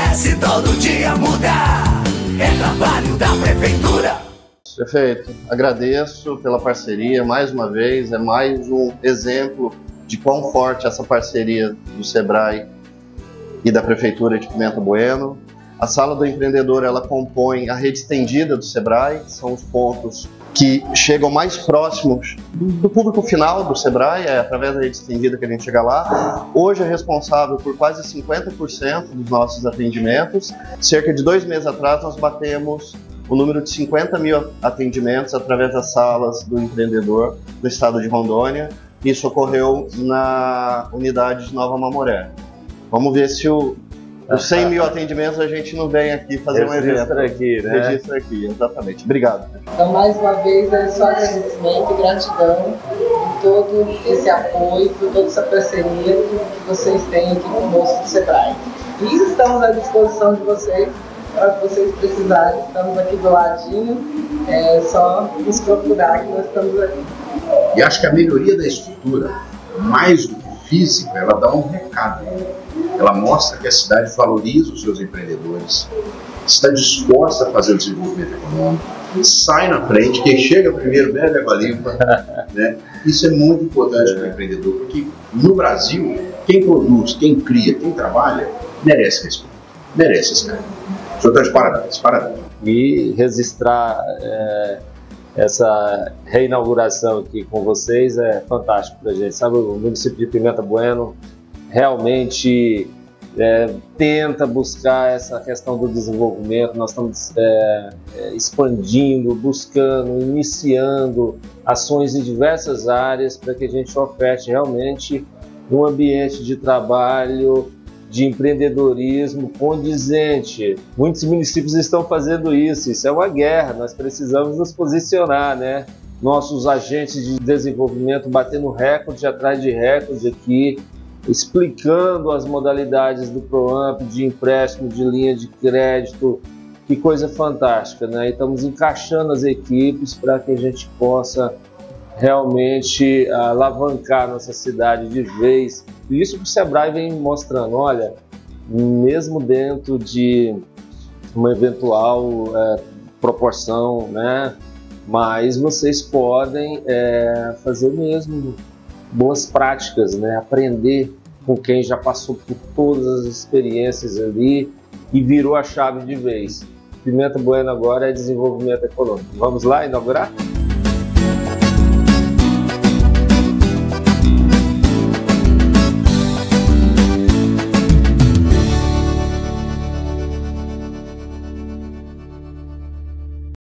acontece todo dia muda. É trabalho da prefeitura. Prefeito, agradeço pela parceria mais uma vez, é mais um exemplo de quão forte essa parceria do Sebrae e da Prefeitura de Pimenta Bueno. A Sala do Empreendedor, ela compõe a rede estendida do Sebrae, são os pontos que chegam mais próximos do público final do Sebrae, é através da rede estendida que a gente chega lá. Hoje é responsável por quase 50% dos nossos atendimentos. Cerca de 2 meses atrás nós batemos o número de 50 mil atendimentos através das salas do empreendedor do estado de Rondônia. Isso ocorreu na unidade de Nova Mamoré. Vamos ver se os 100 mil atendimentos a gente não vem aqui fazer um evento. Registra aqui, né? Registra aqui, exatamente. Obrigado. Então, mais uma vez, é só agradecimento e gratidão por todo esse apoio, por toda essa parceria que vocês têm aqui conosco do Sebrae. E estamos à disposição de vocês, para que vocês precisarem. Estamos aqui do ladinho, é só nos procurar que nós estamos aqui. E acho que a melhoria da estrutura, mais do que física, ela dá um recado. Ela mostra que a cidade valoriza os seus empreendedores, está disposta a fazer o desenvolvimento econômico, sai na frente, quem chega primeiro bebe água limpa, né? Isso é muito importante para o empreendedor, porque no Brasil, quem produz, quem cria, quem trabalha, merece respeito, merece esse cara. O senhor está de parabéns, parabéns. E registrar essa reinauguração aqui com vocês é fantástico para a gente, sabe? O município de Pimenta Bueno realmente tenta buscar essa questão do desenvolvimento. Nós estamos expandindo, buscando, iniciando ações em diversas áreas para que a gente oferte realmente um ambiente de trabalho, de empreendedorismo condizente. Muitos municípios estão fazendo isso é uma guerra, nós precisamos nos posicionar, né? Nossos agentes de desenvolvimento batendo recorde atrás de recorde aqui, explicando as modalidades do PROAMP, de empréstimo, de linha de crédito, que coisa fantástica, né? E estamos encaixando as equipes para que a gente possa realmente alavancar nossa cidade de vez. E isso que o Sebrae vem mostrando, olha, mesmo dentro de uma eventual proporção, né? Mas vocês podem fazer o mesmo, boas práticas, né? Aprender com quem já passou por todas as experiências ali e virou a chave de vez. Pimenta Bueno agora é desenvolvimento econômico. Vamos lá inaugurar?